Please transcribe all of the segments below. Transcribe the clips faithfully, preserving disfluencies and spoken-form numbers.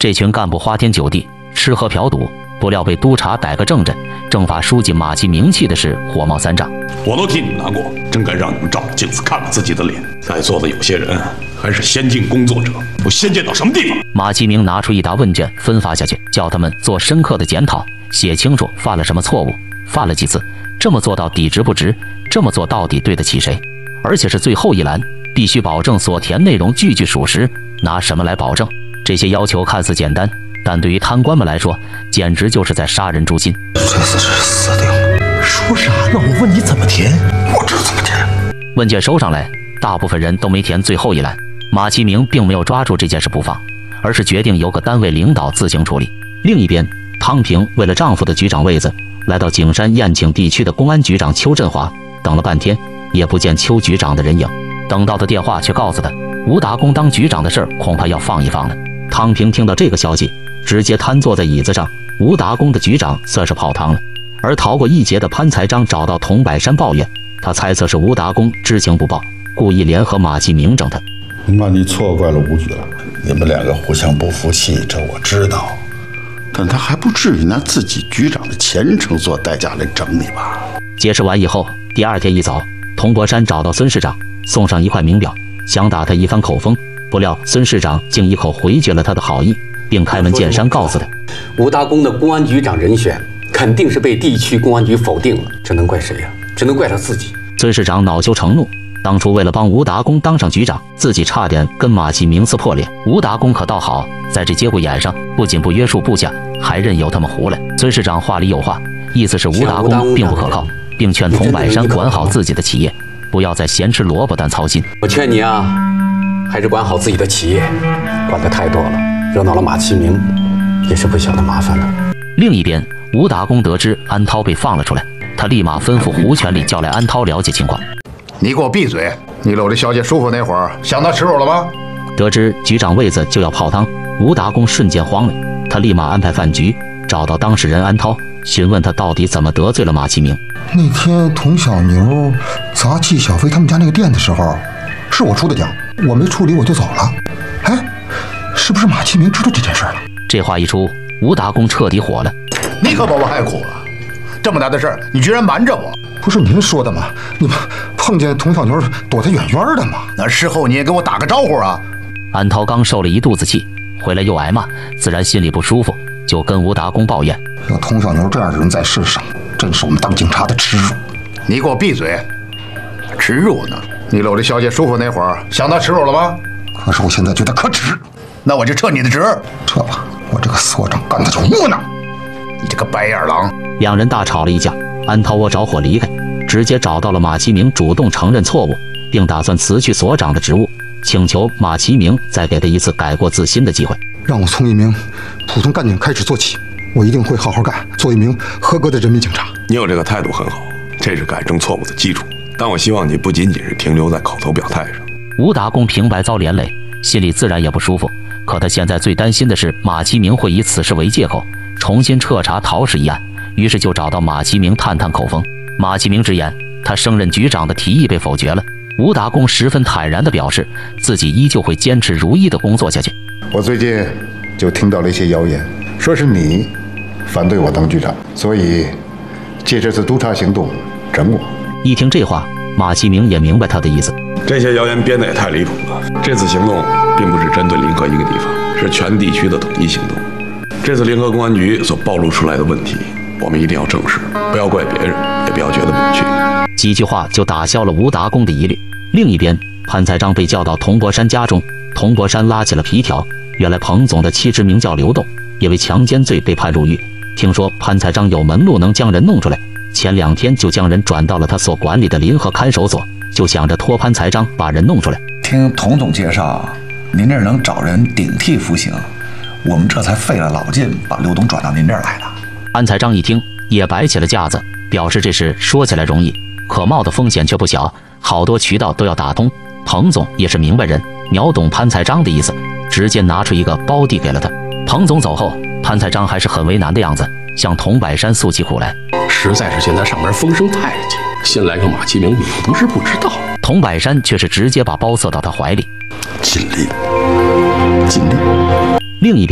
这群干部花天酒地，吃喝嫖赌，不料被督察逮个正着。政法书记马其明气的是火冒三丈， 我都替你们难过，真该让你们照镜子看看自己的脸。在座的有些人还是先进工作者，我先进到什么地方？ 马其明拿出一沓问卷分发下去，叫他们做深刻的检讨，写清楚犯了什么错误，犯了几次，这么做到底值不值，这么做到底对得起谁？而且是最后一栏，必须保证所填内容句句属实。拿什么来保证？这些要求看似简单，但对于贪官们来说，简直就是在杀人诛心。 这次是死定了！说啥呢？我问你怎么填，我知道怎么填。 问卷收上来，大部分人都没填最后一栏。马其明并没有抓住这件事不放，而是决定由各单位领导自行处理。另一边，汤平为了丈夫的局长位子，来到景山宴请地区的公安局长邱振华，等了半天也不见邱局长的人影。等到的电话却告诉他，吴达公当局长的事儿恐怕要放一放了。汤平听到这个消息，直接瘫坐在椅子上。吴达公的局长算是泡汤了。而逃过一劫的潘才章找到童百山抱怨，他猜测是吴达公知情不报，故意联合马其明整他。 那你错怪了吴局了，你们两个互相不服气，这我知道，但他还不至于拿自己局长的前程做代价来整你吧？ 解释完以后，第二天一早，童博山找到孙市长，送上一块名表，想打他一番口风，不料孙市长竟一口回绝了他的好意，并开门见山告诉他， 吴达公的公安局长人选肯定是被地区公安局否定了，这能怪谁呀？只能怪他自己。 孙市长恼羞成怒，当初为了帮吴达公当上局长，自己差点跟马其明撕破脸。吴达公可倒好，在这节骨眼上，不仅不约束部下，还任由他们胡来。孙市长话里有话，意思是吴达公并不可靠，并劝童百山管好自己的企业，不要再咸吃萝卜淡操心。 我劝你啊，还是管好自己的企业，管得太多了，惹恼了马其明，也是不小的麻烦了。 另一边，吴达公得知安涛被放了出来，他立马吩咐胡全礼叫来安涛了解情况。 你给我闭嘴！你搂着小姐舒服那会儿，想到耻辱了吗？ 得知局长位子就要泡汤，吴达公瞬间慌了，他立马安排饭局，找到当事人安涛，询问他到底怎么得罪了马其明。 那天童小牛砸季小飞他们家那个店的时候，是我出的奖，我没处理我就走了。哎，是不是马其明知道这件事了？ 这话一出，吴达公彻底火了。 你可把我害苦了，这么大的事儿，你居然瞒着我！ 不是您说的吗？你碰见童小牛躲得远远的吗？ 那事后你也给我打个招呼啊！ 安涛刚受了一肚子气，回来又挨骂，自然心里不舒服，就跟吴达公抱怨： 有童小牛这样的人在世上，真是我们当警察的耻辱。 你给我闭嘴！耻辱呢？你搂着小姐舒服那会儿，想到耻辱了吗？ 可是我现在觉得可耻。 那我就撤你的职。 撤吧，我这个所长干的就窝囊。 你这个白眼狼！ 两人大吵了一架，安涛窝着火离开，直接找到了马其明，主动承认错误，并打算辞去所长的职务，请求马其明再给他一次改过自新的机会， 让我从一名普通干警开始做起，我一定会好好干，做一名合格的人民警察。 你有这个态度很好，这是改正错误的基础，但我希望你不仅仅是停留在口头表态上。 吴达公平白遭连累，心里自然也不舒服，可他现在最担心的是马其明会以此事为借口重新彻查陶氏一案，于是就找到马其明探探口风。马其明直言，他升任局长的提议被否决了。吴达公十分坦然地表示，自己依旧会坚持如一的工作下去。 我最近就听到了一些谣言，说是你反对我当局长，所以借这次督察行动整我。 一听这话，马其明也明白他的意思。 这些谣言编得也太离谱了。这次行动并不是针对临河一个地方，是全地区的统一行动。这次临河公安局所暴露出来的问题，我们一定要正视，不要怪别人，也不要觉得委屈。 几句话就打消了吴达公的疑虑。另一边，潘才章被叫到童博山家中，童博山拉起了皮条。原来彭总的妻子名叫刘栋，因为强奸罪被判入狱。听说潘才章有门路能将人弄出来，前两天就将人转到了他所管理的临河看守所，就想着托潘才章把人弄出来。 听童总介绍，您这儿能找人顶替服刑，我们这才费了老劲把刘董转到您这儿来的。 潘才章一听也摆起了架子，表示这事说起来容易，可冒的风险却不小，好多渠道都要打通。彭总也是明白人，秒懂潘才章的意思，直接拿出一个包递给了他。彭总走后，潘才章还是很为难的样子，向童百山诉起苦来。 实在是现在上边风声太紧，新来个马其明，你又不是不知道。 童百山却是直接把包塞到他怀里， 尽力，尽力。 另一边，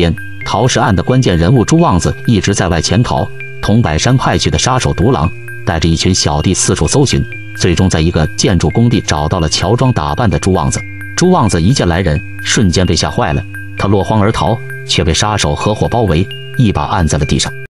陶氏案的关键人物朱旺子一直在外潜逃，桐柏山派去的杀手独狼带着一群小弟四处搜寻，最终在一个建筑工地找到了乔装打扮的朱旺子。朱旺子一见来人，瞬间被吓坏了，他落荒而逃，却被杀手合伙包围，一把按在了地上。